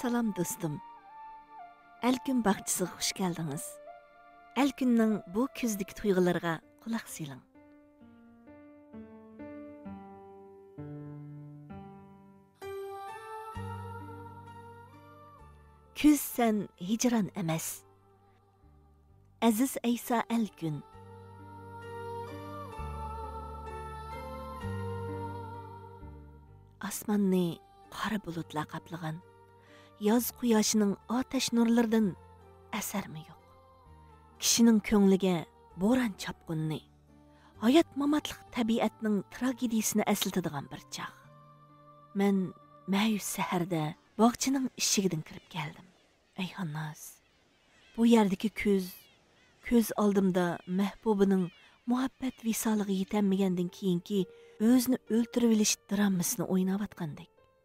Salam dostum. Elkün bağçısıga hoş geldiniz. Elkünning bu küzdeki tuyg'ularga quloq seling. Küz sen hicran emas. Aziz Aysa Elkün. Osmonni qora bulutlar qaplagan. Yoz quyoshining otash nurlaridan asarmi yo'q. Kishining ko'ngliga bo'ron chopqunni, hayot mamotliq tabiatning tragediyasini eslatadigan bir chaq. Men ma'yus saharda bog'chining eshigidan kirib keldim. Ey Xannoz, bu yerdagi ko'z oldimda mahbubining muhabbat visoliga yetanmagandan keyinki o'zini o'ltirib olish dramasini o'ynayotgandek.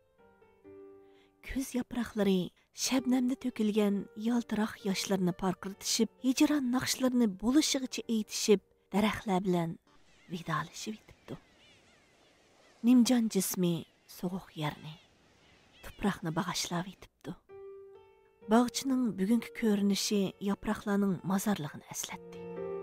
Көз yaproqlari shabnamda to'kilgan yaltiroq yoshlarni parqirtishib, hijron naqshlarini bo'lishig'icha aytishib, daraxtlar bilan vidolashib yetibdi. Nimjon jismi so'g'uq yerni, tuproqni bag'ashlab yetibdi. Bog'chining bugungi ko'rinishi yaproqlarning mozorlig'ini eslatdi.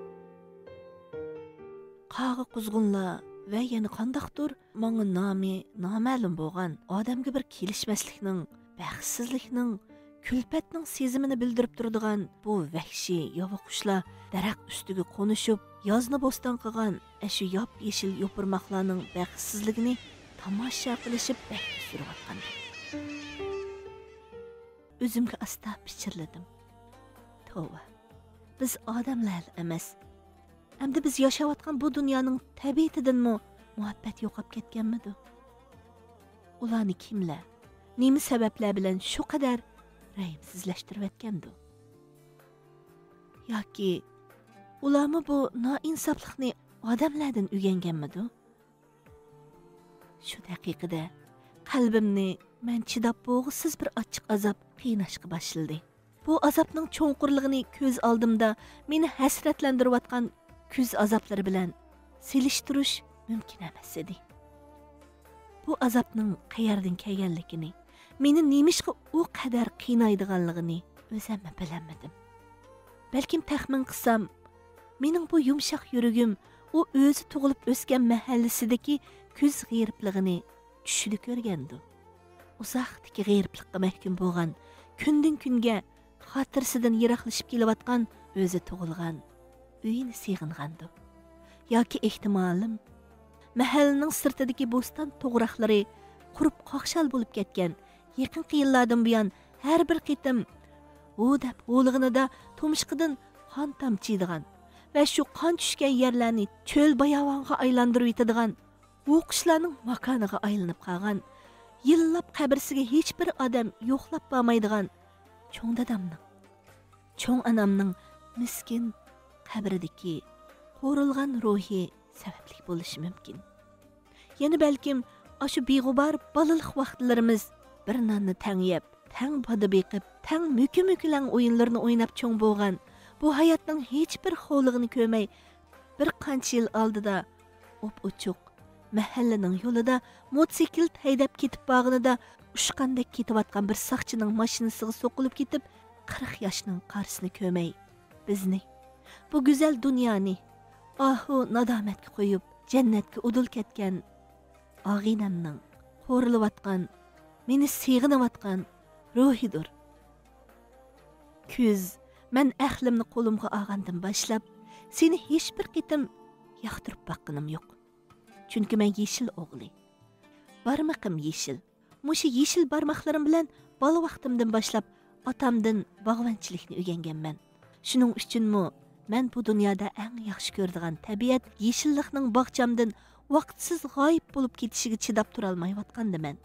Qag'i quzg'unlar va yana qandaqdir menga nomi noma'lum bo'lgan odamga bir kelishmaslikning, baxtsizlikning, kulfatning sezimini bildirib turadigan bu vahshiy yo'q qushlar daraxt ustiga qo'nishib, yozni bo'ston qilgan shu yop-yeshil yo'pirmoqlarning baxtsizligini tomosha qilishib surayotgandi. O'zimga asta pichirladim. Tova, biz odamlar emas. Hamda biz yashayotgan bu dunyoning tabiatidanmi muhabbat yo'qolib ketganmidi? Ularni kimlar, nima sabablar bilan shu qadar rayimsizlashtirib etgandi? Yoki ularmi bu noinsoflikni odamlardan o'rganganmidi? Shu daqiqada qalbimni men chidab bo'g'isiz bir ochiq azob qiynashga boshladi. Bu azobning cho'nqurligini ko'z oldimda meni hasratlantirayotgan kuz azoblari bilan selishtirish mumkin emas edi. Bu azobning qayerdan kelganligini, meni nemishqa u qadar qiynaydiganligini o'zim bilamadim. Balkim taxmin qilsam, mening bu yumshoq yuragim u o'zi tug'ilib o'sgan mahallasidagi kuz g'iribligini tushida ko'rgandi. Uzoqdagi g'iriblikqa mahkum bo'lgan, kundan kunga xotirasidan yiroqlashib kelayotgan o'zi tug'ilgan uyini seg'ingandi. Yoki ehtimalim mahallaning sirtidagi bo'ston to'g'raqlari qurib qoqshal bo'lib ketgan. Yaqinqi yillardan buyon har bir qitim u deb o'lig'inida tumshqidan qon tomchiydigan va shu qon tushgan yerlarni cho'l bayovonga aylantirib yetadigan u qushlarning makoniga aylanib qolgan, yillab qabrsiga hech bir odam yo'qlab bormaydigan cho'ng dadamning, cho'ng anamning miskin qabridagi qo'rilgan ruhi sababli bo'lishi mumkin. Yana balkim shu beg'ubar balalik vaqtlarimiz bir nonni tang yeb, tang boda beqib, tang muki-mukilang o'yinlarni o'ynab cho'ng bo'lgan, bu hayotning hech bir xovlig'ini ko'rmay, bir qancha yil oldida o'p-o'chuq mahallaning yo'lida mototsikl haydab ketib borganida ushqandek ketayotgan bir soqchining mashinasiga so'qilib ketib, 40 yoshning qarsini ko'rmay, bizni bu go'zal dunyoni ahu nadomatga qo'yib, jannatga udul ketgan og'inamning qo'rilayotgan, meni seg'inayotgan ruhidir. Kuz, men ahlimni qo'limga olgandan boshlab, seni hech bir qitim yoqtirib boqqanim yo'q. Chunki men yeshil o'g'li. Barmaqim yeshil. Mushu yeshil barmoqlarim bilan bola vaqtimdan boshlab otamdan bog'vanchilikni o'rganganman. Shuning uchunmi men bu dunyoda eng yaxshi ko'radigan tabiat yeshillikning bog'chamdan vaqtsiz g'oyib bo'lib ketishiga chidab tura olmayotgandiman.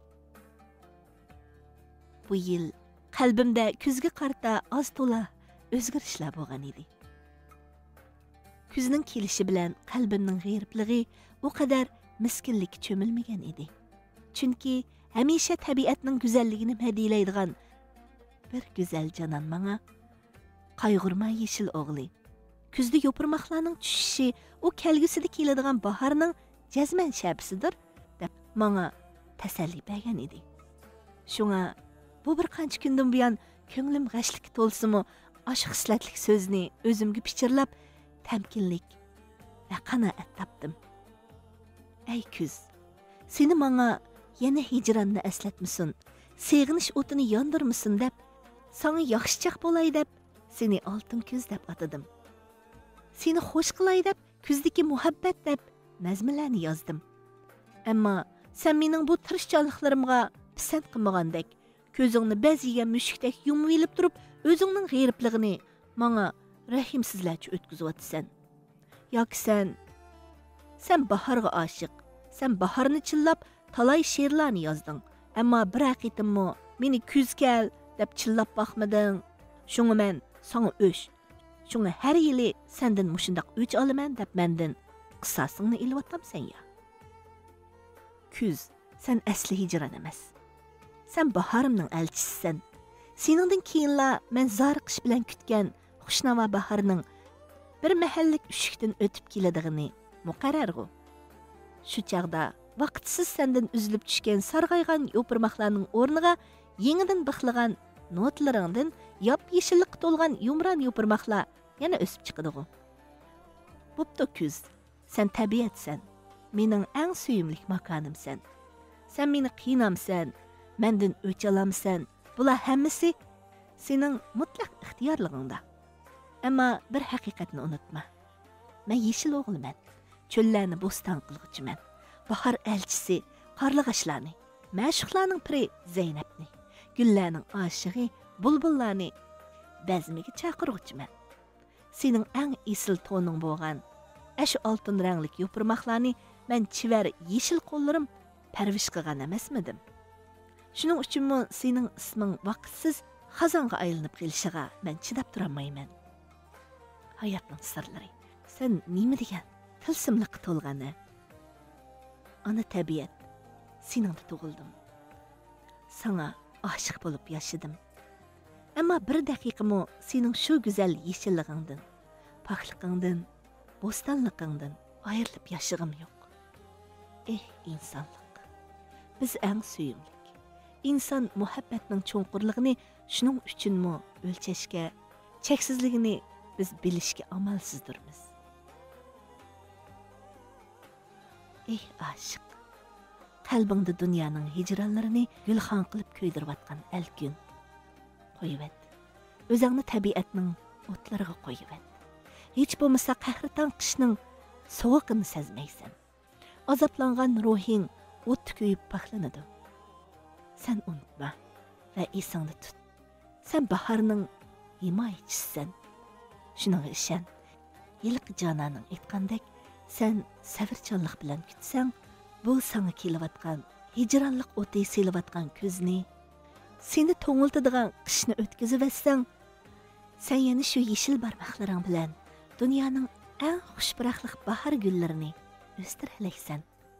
Bu yil qalbimda kuzga qarta oz to'la o'zgarishlar bo'lgan edi. Kuzning kelishi bilan qalbimning g'iribligi u qadar miskinlikka cho'milmagan edi. Chunki hamisha tabiatning go'zalligini madiylaydigan bir go'zal jonon menga qayg'urma yeshil o'g'li. Kuzda yo'pirmoqlarning tushishi u kelgusida keladigan bahorning jazman shabisidir deb menga tasalli bergan edi. Shunga Bu bir qancha kundan buyon ko'nglim g'ashlikka to'lsimi, ash xislatlik so'zni o'zimga pichirlab, tamkinlik va qanoat topdim. Ey kuz, seni menga yana hijronni eslatmisin, seg'inish o'tini yondirmisin deb, sana yaxshichaq bo'lay deb, seni oltin kuz deb atadim. Seni xush qilay deb, kuzdagi muhabbat deb nazmlarni yozdim. Ammo sen mening bu tirishchanliklarimga pisand qilmagandek, ko'zingni bez yegan mushukdek yumib elib turib, o'zingning g'eribligini menga rahimsizlarcha o'tkazib yoki sen bahorga oshiq, sen bahorni chillab talay she'rlarni yozding, ammo bir haqiqatmi meni kuz kel deb chillab boqmading. Shunga men sana o'sh. Shunga har yili sendan mushundaq o'ch olaman deb mendan qissasingni ilib ya. Kuz, sen asli hijron emas. Sen bahorimning elchisisan. Seningdan keyinla men zoriqish bilan kutgan xushnava bahorning bir mahallik ushukdan o'tib keladigini muqarrarg'u. Shu chaqda vaqtsiz sendan uzilib tushgan sarg'aygan yo'pirmoqlarning o'rniga yengidan bixlagan notlaringdan yop-yeshillikqa to'lgan yumron yo'pirmoqlar yana o'sib chiqadigu. Bo'pti kuz, sen tabiatsan. Mening eng suyimlik makonimsan. Sen meni qiynamsan, mendan o'ch olamsan. Bular hammasi sening mutlaq ixtiyorligingda. Ammo bir haqiqatni unutma. Men yeshil o'g'liman. Cho'llarni bo'ston qilg'uchiman. Bahor elchisi, qarlig'ashlarni, ma'shuqlarning piri Zaynabni, gullarning oshig'i bulbullarni bazmiga chaqirg'uchiman. Sening eng esil to'ning bo'lgan ashu oltin ranglik yo'pirmoqlarni men chivar yeshil qo'llarim parvish qilgan emasmidim? Shuning uchunmi sening isming vaqtsiz xazonga aylanib kelishiga men chidab turolmayman. Hayotning sirlari, sen nima degan tilsimliqqa to'lgani? Ana tabiat, seningda tug'ildim. Sana oshiq bo'lib yashadim. Ammo bir daqiqami sening shu go'zal yeshilligingdan, pokligingdan, bo'stonligingdan ayrilib yashag'im yo'q. İnsanlık. Biz eng suyimlik. İnsan muhabbatning cho'nqurligini shuning uchunmi o'lchashga, cheksizligini biz bilishga amalsizdirmiz. Aşık. Qalbingda dunyoning hijronlarini gulxon qilib ko'ydirayotgan alkun. Qo'yivet. O'zingni tabiatning o'tlariga qo'yivet. Hech bo'lmasa qahraton qishning sovuqini sezmaysan. Azaplangan ruhing o't kuyib paxlanadi. Sen unutma va esingda tut. Sen bahorning himoyachisisan. Shuning ishon. Yilqi jonaning aytgandek, sen sabrchanlik bilan kutsang, bu sana kelayotgan hijronlik o'ti selayotgan ko'zni, seni to'ngiltadigan qishni o'tkazib sen yana shu yeshil barmoqlaring bilan dunyoning eng xushbiroqlik bahor gullarini o'stirhalaysan.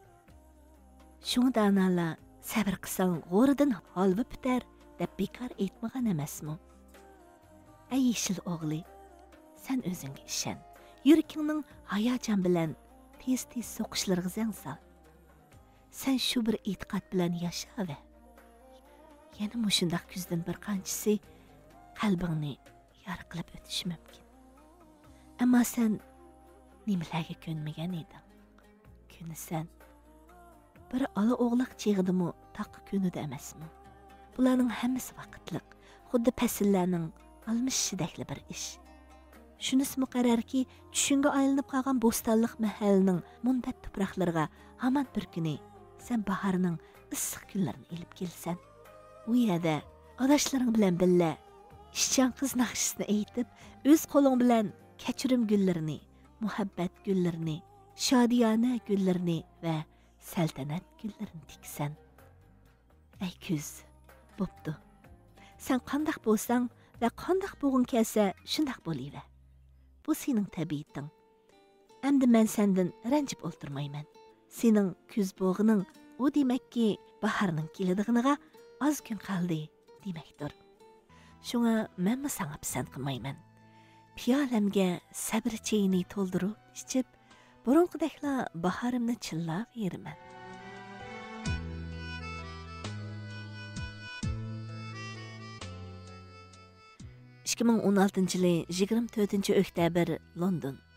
Shunga analar sabr qilsang g'o'ridan holva bitar deb bekor aytmagan emasmi? Ey yeshil o'g'li, sen o'zingga ishon. Yurakingning hayajon bilan tez-tez so'qishlariga zang sol. Sen shu bir e'tiqod bilan yasha va yana mushundaq kuzdan bir qanchasi qalbingni yorqilib o'tishi mumkin. Ammo sen nimalarga ko'nmagan eding? Ko'nasan. Bir ola o'g'liq cheg'idimi taqqa ko'nudi emasmi? Bularning hammasi vaqtliq, xuddi fasllarning almishishidagli bir ish. Shunisi muqarrarki, tushunga aylanib qolgan bo'stonliq mahallining munbat tuproqlariga hamon bir kuni sen bahorning issiq kunlarini elib kelsan. U yerda adashlaring bilan birga ishchan qiz naqshisini aytib, o'z qo'ling bilan kechirim gullarini, muhabbat gullarini, shodiyona gullarini va saltanat gullarini tiksan. Ey kuz, bo'pti. Sen qandoq bo'lsang va qandoq bo'lg'ing kelsa, shundoq bo'laver. Bu sening tabiating. Endi men sendan ranjib o'ltirmayman. Sening kuz bo'g'ining u demakki bahorning keladiganiga oz kun qoldi demakdir. Shunga men sana pisand qilmayman. Piyolamga sabr cheyini to'ldirib ichib, burunqidekla bahorimni chillab yeraman. 2016 yılı 24 oktyabr London.